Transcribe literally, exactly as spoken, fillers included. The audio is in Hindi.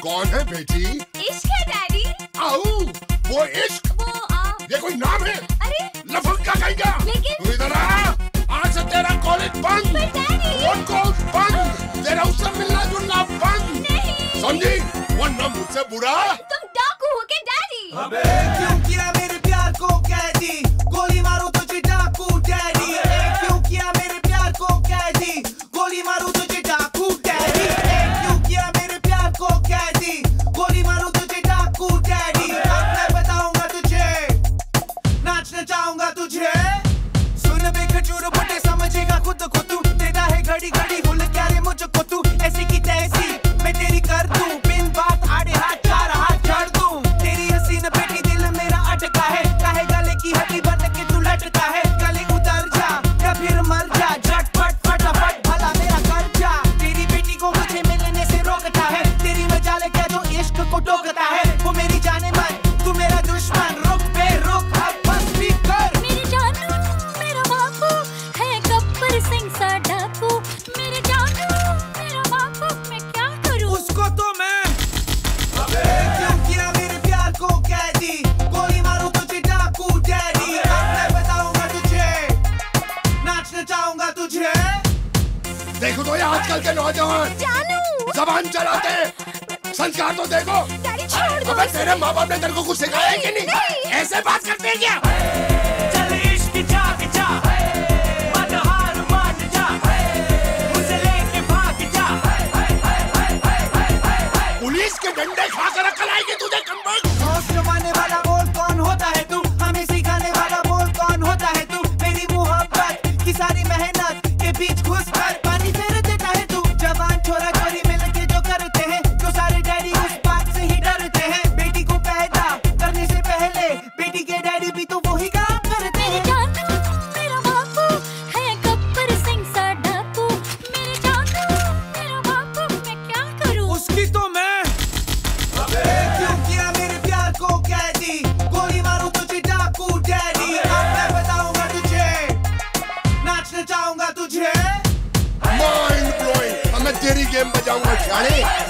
कौन है बेटी? इश्क है डैडी। आओ, वो इश्क? वो आ... ये कोई नाम है? अरे लफंगा कहेगा। लेकिन तू इधर आ, आज से तेरा कॉलेज बंद। पर डैडी फोन कॉल बंद, तेरा उससे मिलना जुलना बंद। नहीं समझी? वरना मुझसे बुरा। तुम डाकू हो के डैडी। अबे क्यों किया मेरे प्यार को कैदी, गोली मारूं तुझे डाकू डैडी। क्यों किया मेरे प्यार को कैदी, गोली मारूं तुझे डाकू डैडी। क्यों किया मेरे प्यार को कैदी, गोली मारूं तुझे डाकू डैडी। अब मैं बताऊंगा तुझे, नाचना चाहूंगा तुझे। सुन बे खजूर बुड्ढे समझेगा खुद को तू, देता है घड़ी घड़ी भूल क्या रे मुझको तू। ऐसी की तैसी मैं तेरी कर दूं, बिन बात आड़े हाथ चार हाथ झाड़ दूं। तेरी हसीन बेटी दिल मेरा अटका है, काहे गले की हड्डी बन के तू लटका है। गले उतर जा या फिर मर जा, झटपट फटाफट भला मेरा कर जा। तेरी बेटी को मुझे मिलने से रोकता है, तेरी मजाले क्या जो इश्क को टोकता है। वो मेरी जाने मन, तू मेरा दुश्मन, रुक बे रुक अब बस भी कर। मेरे जानू मेरा बापू है गब्बर सिंह सा डाकू। मेरे जानू मेरा बापू, मैं क्या करूं? उसको तो मैं। अबे क्यों किया मेरे प्यार को कैदी, गोली मारूं तुझे डाकू डैडी। अब मैं बताऊंगा तुझे, नाचना चाहूंगा तुझे। देखो तो ये आजकल के नौजवान जानू जबान चलाते हैं, संस्कार तो देखो। डैडी छोड़ दो। अबे तेरे माँ बाप ने तेरे को कुछ सिखाया है कि नहीं? नहीं। ऐसे बात करते हैं क्या? चल इश्क जाग जा, मत हार मान जा, उसे लेके भाग जा। पुलिस के डंडे खाकर अकल आएगी तुझे कमबख्त। होश जमाने वाला बोल कौन होता है तू, हमें सिखाने वाला बोल कौन होता है तू। मेरी मोहब्बत की सारी मेहनत के बीच घुस कर पानी फेर देता है तू। जवान छोरा छोरी मिलके जो करते हैं, तो सारे डैडी उस बात से ही डरते हैं। बेटी को पैदा करने से पहले बेटी के डैडी भी तो वही काम करते मेरे हैं। जानू मेरा बापू है गब्बर सिंह सा डाकू। मेरे जानू मेरा बापू, मैं क्या करूं? उसकी तो मैं। अबे क्यों किया मेरे प्यार को कैदी, गोली मारूं तुझे डाकू डैडी। अब मैं बताऊंगा तुझे, नाचना चाहूंगा तुझे। Mind blowing. अब मैं तेरी गेम बजाऊंगा जाने।